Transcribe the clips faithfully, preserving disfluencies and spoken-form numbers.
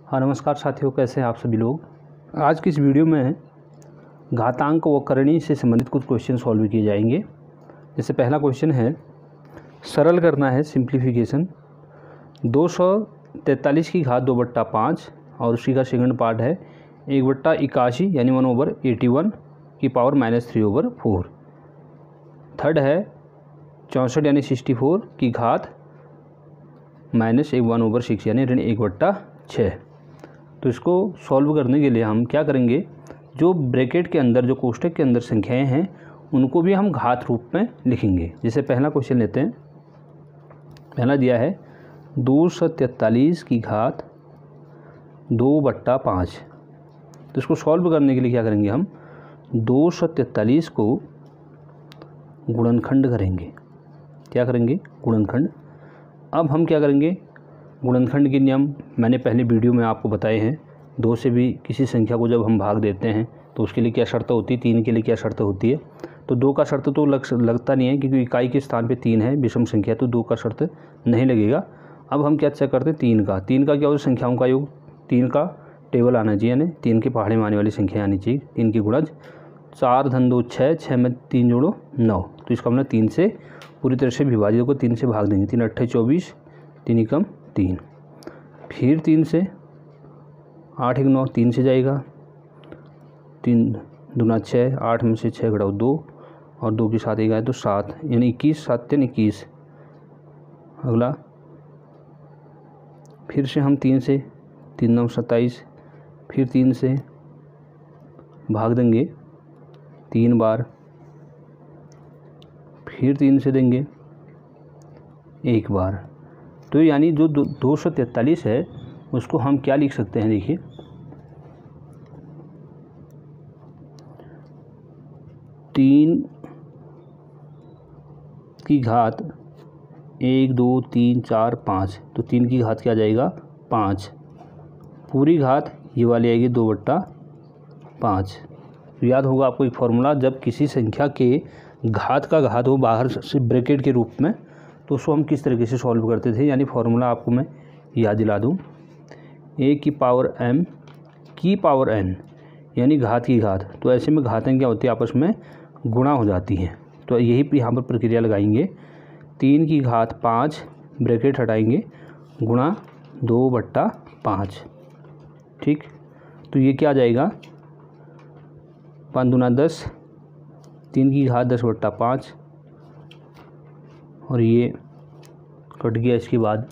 हाँ नमस्कार साथियों, कैसे हैं आप सभी लोग। आज की इस वीडियो में घातांक व करणी से संबंधित कुछ क्वेश्चन सॉल्व किए जाएंगे। जैसे पहला क्वेश्चन है, सरल करना है सिंप्लीफिकेशन। दो सौ तैंतालीस की घात दो बट्टा पाँच और उसी का सेकंड पार्ट है एक बट्टा इक्यासी यानी वन ओवर एटी वन की power minus three over four. Third है चौंसठ यानी सिक्सटी फोर की घात माइनस एक वन ओवर सिक्स यानी ऋण एक बट्टा छः। तो इसको सॉल्व करने के लिए हम क्या करेंगे, जो ब्रैकेट के अंदर जो कोष्ठक के अंदर संख्याएं हैं उनको भी हम घात रूप में लिखेंगे। जैसे पहला क्वेश्चन लेते हैं। पहला दिया है दो सौ तैंतालीस की घात दो बट्टा पाँच। तो इसको सॉल्व करने के लिए क्या करेंगे, हम दो सौ तैंतालीस को गुणनखंड करेंगे। क्या करेंगे, गुणनखंड। अब हम क्या करेंगे, गुणनखंड के नियम मैंने पहले वीडियो में आपको बताए हैं। दो से भी किसी संख्या को जब हम भाग देते हैं तो उसके लिए क्या शर्त होती है, तीन के लिए क्या शर्त होती है। तो दो का शर्त तो लग लगता नहीं है क्योंकि इकाई के स्थान पे तीन है, विषम संख्या, तो दो का शर्त नहीं लगेगा। अब हम क्या चेक करते हैं, तीन का। तीन का क्या होता है, संख्याओं का योग। तीन का टेबल आना चाहिए, यानी तीन के पहाड़े में आने वाली संख्या आनी चाहिए। तीन की गुणज चार धन दो छः, छः में तीन जोड़ो नौ। तो इसका हमने तीन से पूरी तरह से विभाजित को तीन से भाग देंगे। तीन अट्ठे चौबीस, तीन एकम तीन। फिर तीन से आठ एक नौ, तीन से जाएगा। तीन दूना छः, आठ में से छः घटाओ दो और दो के साथ एक आए तो सात, यानी इक्कीस। सात तीन इक्कीस। अगला फिर से हम तीन से, तीन नौ सत्ताईस। फिर तीन से भाग देंगे तीन बार। फिर तीन से देंगे एक बार। तो यानी जो दो सौ तैंतालीस है उसको हम क्या लिख सकते हैं, देखिए तीन की घात एक दो तीन चार पाँच। तो तीन की घात क्या आ जाएगा, पाँच। पूरी घात ये वाली आएगी दो बट्टा पाँच। तो याद होगा आपको एक फॉर्मूला, जब किसी संख्या के घात का घात हो बाहर से ब्रैकेट के रूप में, तो उसको हम किस तरीके से सॉल्व करते थे। यानी फॉर्मूला आपको मैं याद दिला दूं, ए की पावर एम की पावर एन यानी घात की घात। तो ऐसे में घातें क्या होती है, आपस में गुणा हो जाती हैं। तो यही यहाँ पर प्रक्रिया लगाएंगे। तीन की घात पाँच, ब्रैकेट हटाएंगे, गुणा दो बट्टा पाँच। ठीक, तो ये क्या आ जाएगा, पाँच दूना दस, तीन की घात दस बट्टा पाँच और ये कट गया। इसके बाद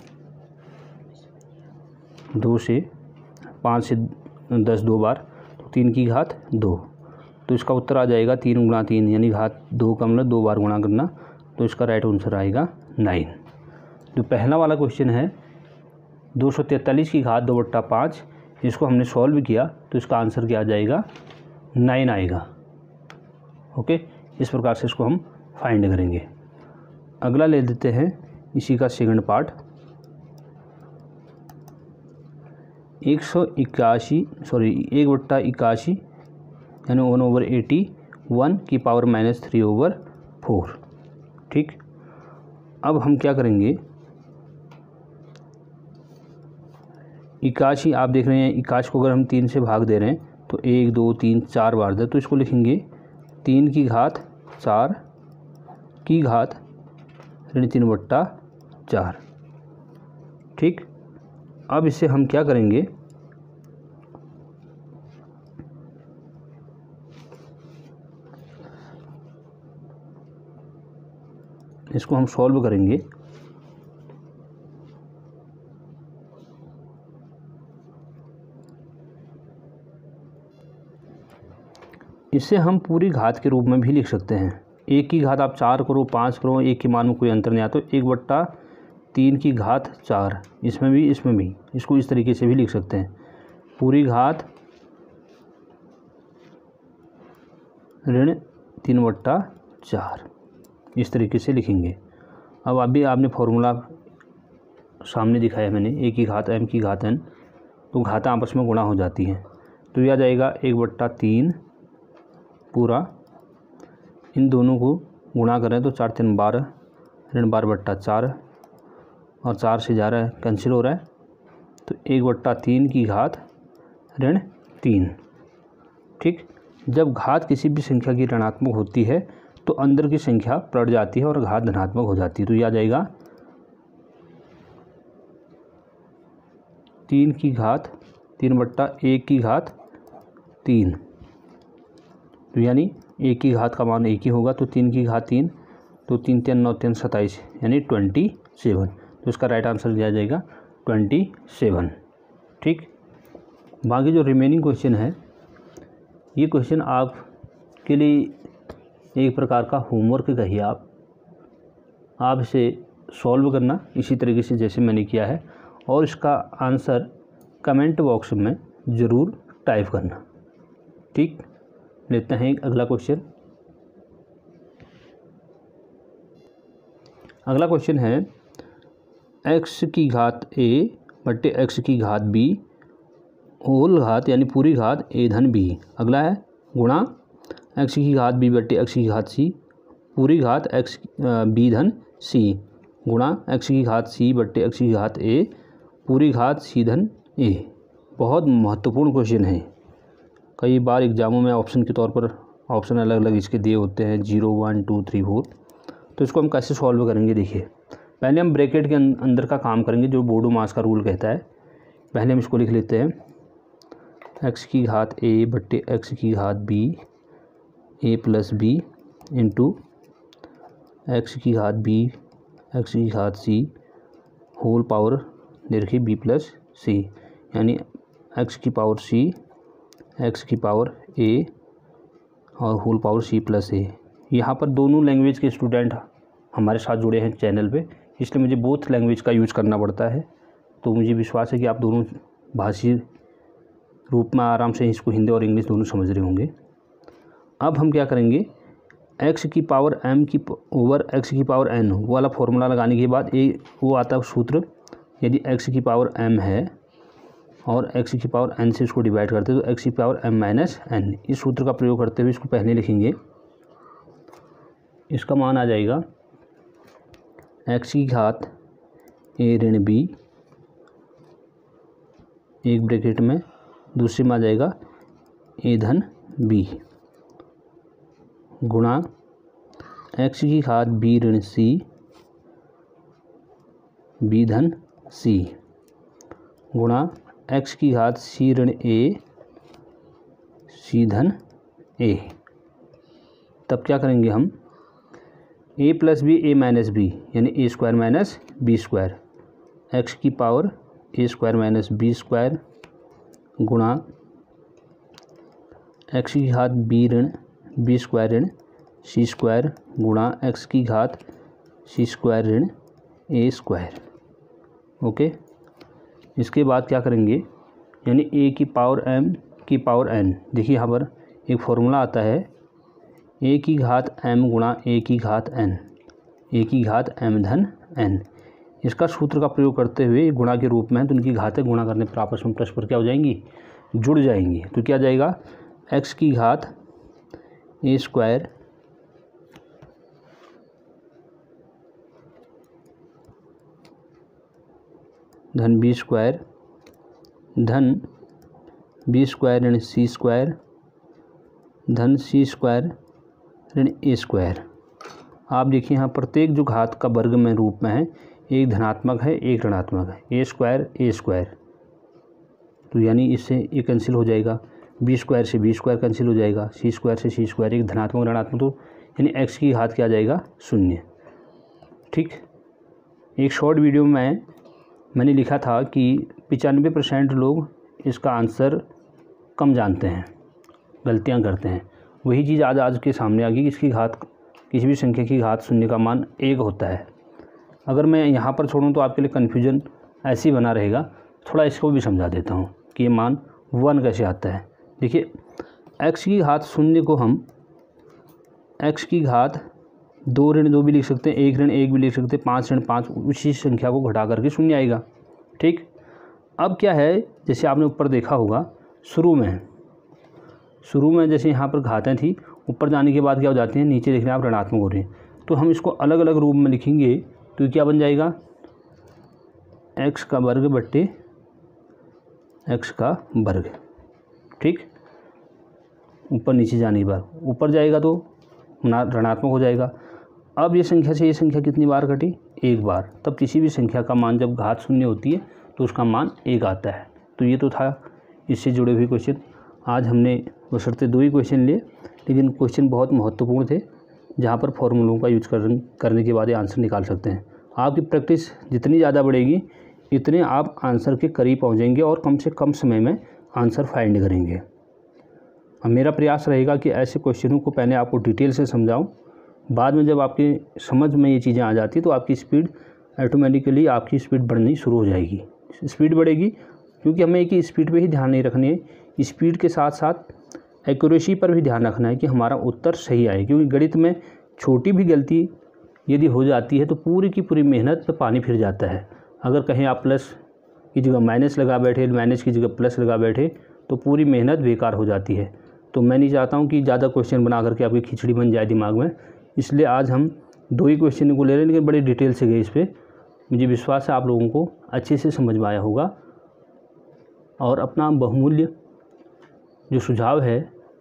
दो से पाँच से दस दो बार, तो तीन की घात दो। तो इसका उत्तर आ जाएगा तीन गुणा तीन, यानी घात दो का मतलब दो बार गुणा करना। तो इसका राइट आंसर आएगा नाइन। जो पहला वाला क्वेश्चन है दो सौ तैंतालीस की घात दो बट्टा पाँच, इसको हमने सॉल्व किया तो इसका आंसर क्या आ जाएगा, नाइन आएगा। ओके, इस प्रकार से इसको हम फाइंड करेंगे। अगला ले लेते हैं इसी का सेकंड पार्ट। एक सौ इक्यासी सॉरी एक बट्टा इक्यासी यानी वन ओवर एटी वन की power minus three over four. ठीक, अब हम क्या करेंगे, इक्यासी आप देख रहे हैं, इक्यासी को अगर हम तीन से भाग दे रहे हैं तो एक दो तीन चार बार दे, तो इसको लिखेंगे तीन की घात चार की घात ऋण तीन बट्टा चार। ठीक, अब इसे हम क्या करेंगे, इसको हम सॉल्व करेंगे। इसे हम पूरी घात के रूप में भी लिख सकते हैं। एक की घात आप चार करो, पाँच करो, एक के मान में कोई अंतर नहीं आता। तो एक बट्टा तीन की घात चार, इसमें भी इसमें भी, इसको इस तरीके से भी लिख सकते हैं। पूरी घात ऋण तीन बट्टा चार, इस तरीके से लिखेंगे। अब अभी आपने फॉर्मूला सामने दिखाया मैंने, ए की घात एम की घात एन, तो घातें आपस में गुणा हो जाती हैं। तो यह आ जाएगा एक बट्टा तीन पूरा, इन दोनों को गुणा करें तो चार तीन बारह, ऋण बारह बट्टा चार और चार से जा रहा है कैंसिल हो रहा है, तो एक बट्टा तीन की घात ऋण तीन। ठीक, जब घात किसी भी संख्या की ऋणात्मक होती है तो अंदर की संख्या पलट जाती है और घात धनात्मक हो जाती है। तो यह आ जाएगा तीन की घात तीन बट्टा एक की घात तीन। तो यानी एक की घात का मान एक ही होगा, तो तीन की घात तीन, तो तीन तीन नौ तीन सत्ताईस यानी ट्वेंटी सेवन। तो इसका राइट आंसर दिया जाएगा ट्वेंटी सेवन। ठीक, बाकी जो रिमेनिंग क्वेश्चन है, ये क्वेश्चन आपके लिए एक प्रकार का होमवर्क कहिए आप आप इसे सॉल्व करना इसी तरीके से जैसे मैंने किया है, और इसका आंसर कमेंट बॉक्स में ज़रूर टाइप करना। ठीक, लेते हैं अगला क्वेश्चन। अगला क्वेश्चन है एक्स की घात ए बट्टे एक्स की घात बी होल घात यानी पूरी घात ए धन बी। अगला है गुणा एक्स की घात बी बट्टे एक्स की घात सी पूरी घात एक्स बी धन सी गुणा एक्स की घात सी बट्टे एक्स की घात ए पूरी घात सी धन ए। बहुत महत्वपूर्ण क्वेश्चन है। कई बार एग्जामों में ऑप्शन के तौर पर ऑप्शन अलग अलग इसके दिए होते हैं, zero one two three four. तो इसको हम कैसे सॉल्व करेंगे, देखिए पहले हम ब्रैकेट के अंदर का काम करेंगे जो बोडो मास का रूल कहता है। पहले हम इसको लिख लेते हैं एक्स की घात ए बट्टे एक्स की घात b a plus b into x की घात बी एक्स की घात सी होल पावर दे रखी बी प्लस सी, यानी एक्स की पावर सी एक्स की पावर ए और whole power c plus a. यहाँ पर दोनों लैंग्वेज के स्टूडेंट हमारे साथ जुड़े हैं चैनल पे, इसलिए मुझे बोथ लैंग्वेज का यूज़ करना पड़ता है। तो मुझे विश्वास है कि आप दोनों भाषी रूप में आराम से इसको हिंदी और इंग्लिश दोनों समझ रहे होंगे। अब हम क्या करेंगे, एक्स की पावर एम की ओवर एक्स की पावर एन वो वाला फॉर्मूला लगाने के बाद ये वो आता है सूत्र, यदि एक्स की पावर एम है और एक्स की पावर एन से इसको डिवाइड करते हैं तो एक्स की पावर एम माइनस एन, इस सूत्र का प्रयोग करते हुए इसको पहले लिखेंगे। इसका मान आ जाएगा एक्स की घात ए ऋण बी एक ब्रैकेट में, दूसरे में आ जाएगा ए धन बी गुणा एक्स की घात बी ऋण सी बी धन सी गुणा एक्स की घात सी ऋण ए सी धन ए। तब क्या करेंगे हम, a plus b a minus b यानी a square minus b square x की power a square minus b square गुणा एक्स की घात बी ऋण बी स्क्वायर ऋण सी स्क्वायर गुणा एक्स की घात सी स्क्वायर ऋण ए स्क्वायर। ओके, इसके बाद क्या करेंगे, यानी ए की पावर एम की पावर एन। देखिए यहाँ पर एक फॉर्मूला आता है ए की घात एम गुणा ए की घात एन ए की घात एम धन एन। इसका सूत्र का प्रयोग करते हुए गुणा के रूप में है तो इनकी घातें गुणा करने पर आपस में परस्पर क्या हो जाएंगी, जुड़ जाएंगी। तो क्या जाएगा, एक्स की घात ए स्क्वायर धन बी स्क्वायर धन बी स्क्वायर ऋण सी स्क्वायर धन सी स्क्वायर ऋण ए स्क्वायर। आप देखिए यहाँ प्रत्येक जो घात का वर्ग में रूप में है, एक धनात्मक है एक ऋणात्मक है, ए स्क्वायर ए स्क्वायर। तो यानी इससे ये कैंसिल हो जाएगा, बी स्क्वायर से बी स्क्वायर कैंसिल हो जाएगा, सी स्क्वायर से सी स्क्वायर, एक धनात्मक ऋणात्मक, तो यानी एक्स की घात क्या आ जाएगा, शून्य। ठीक, एक शॉर्ट वीडियो में मैंने लिखा था कि पचानवे परसेंट लोग इसका आंसर कम जानते हैं, गलतियां करते हैं। वही चीज़ आज आज के सामने आ गई कि इसकी घात, किसी भी संख्या की घात शून्य का मान एक होता है। अगर मैं यहाँ पर छोड़ूँ तो आपके लिए कन्फ्यूजन ऐसे ही बना रहेगा। थोड़ा इसको भी समझा देता हूँ कि ये मान वन कैसे आता है। देखिए एक्स की घात शून्य को हम एक्स की घात दो ऋण दो भी लिख सकते हैं, एक ऋण एक भी लिख सकते हैं, पाँच ऋण पाँच, उसी संख्या को घटा करके शून्य आएगा। ठीक, अब क्या है, जैसे आपने ऊपर देखा होगा शुरू में शुरू में जैसे यहाँ पर घातें थी, ऊपर जाने के बाद क्या हो जाती हैं, नीचे देख रहे हैं आप ऋणात्मक हो रही हैं। तो हम इसको अलग अलग रूप में लिखेंगे तो क्या बन जाएगा, एक्स का वर्ग बट्टे एक्स का वर्ग। ठीक, ऊपर नीचे जाने के बाद ऊपर जाएगा तो ऋणात्मक हो जाएगा। अब ये संख्या से ये संख्या कितनी बार घटी, एक बार। तब किसी भी संख्या का मान जब घात शून्य होती है तो उसका मान एक आता है। तो ये तो था इससे जुड़े हुए क्वेश्चन। आज हमने बशर्ते दो ही क्वेश्चन लिए, लेकिन क्वेश्चन बहुत महत्वपूर्ण थे, जहाँ पर फॉर्मूलों का यूज कर करने के बाद ये आंसर निकाल सकते हैं। आपकी प्रैक्टिस जितनी ज़्यादा बढ़ेगी इतने आप आंसर के करीब पहुँचेंगे और कम से कम समय में आंसर फाइंड करेंगे। अब मेरा प्रयास रहेगा कि ऐसे क्वेश्चनों को पहले आपको डिटेल से समझाऊं, बाद में जब आपकी समझ में ये चीज़ें आ जाती तो आपकी स्पीड ऑटोमेटिकली आपकी स्पीड बढ़नी शुरू हो जाएगी। स्पीड बढ़ेगी क्योंकि हमें एक ही स्पीड पे ही ध्यान नहीं रखनी है, स्पीड के साथ साथ एक्यूरेसी पर भी ध्यान रखना है कि हमारा उत्तर सही आए। क्योंकि गणित में छोटी भी गलती यदि हो जाती है तो पूरी की पूरी मेहनत पे पानी फिर जाता है। अगर कहीं आप प्लस की जगह माइनस लगा बैठे, माइनस की जगह प्लस लगा बैठे तो पूरी मेहनत बेकार हो जाती है। तो मैं नहीं चाहता हूँ कि ज़्यादा क्वेश्चन बना करके आपकी खिचड़ी बन जाए दिमाग में, इसलिए आज हम दो ही क्वेश्चन को ले रहे हैं, लेकिन बड़ी डिटेल से गए इस पर। मुझे विश्वास है आप लोगों को अच्छे से समझ में आया होगा। और अपना बहुमूल्य जो सुझाव है,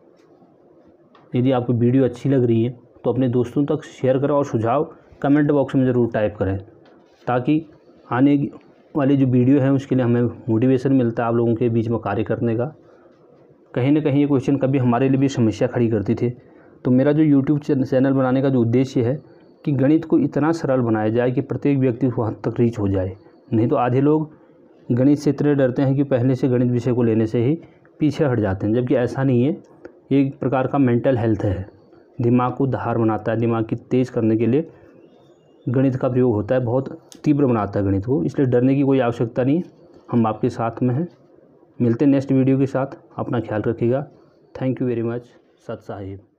यदि आपको वीडियो अच्छी लग रही है तो अपने दोस्तों तक शेयर करें और सुझाव कमेंट बॉक्स में ज़रूर टाइप करें, ताकि आने वाली जो वीडियो है उसके लिए हमें मोटिवेशन मिलता है आप लोगों के बीच में कार्य करने का। कहीं ना कहीं ये क्वेश्चन कभी हमारे लिए भी समस्या खड़ी करती थे। तो मेरा जो यूट्यूब चैनल बनाने का जो उद्देश्य है कि गणित को इतना सरल बनाया जाए कि प्रत्येक व्यक्ति वहाँ तक रीच हो जाए। नहीं तो आधे लोग गणित से इतने डरते हैं कि पहले से गणित विषय को लेने से ही पीछे हट जाते हैं, जबकि ऐसा नहीं है। एक प्रकार का मेंटल हेल्थ है, दिमाग को धार बनाता है, दिमाग की तेज़ करने के लिए गणित का प्रयोग होता है, बहुत तीव्र बनाता है गणित को। इसलिए डरने की कोई आवश्यकता नहीं, हम आपके साथ में हैं। मिलते हैं नेक्स्ट वीडियो के साथ, अपना ख्याल रखिएगा। Thank you very much. सत साहिब।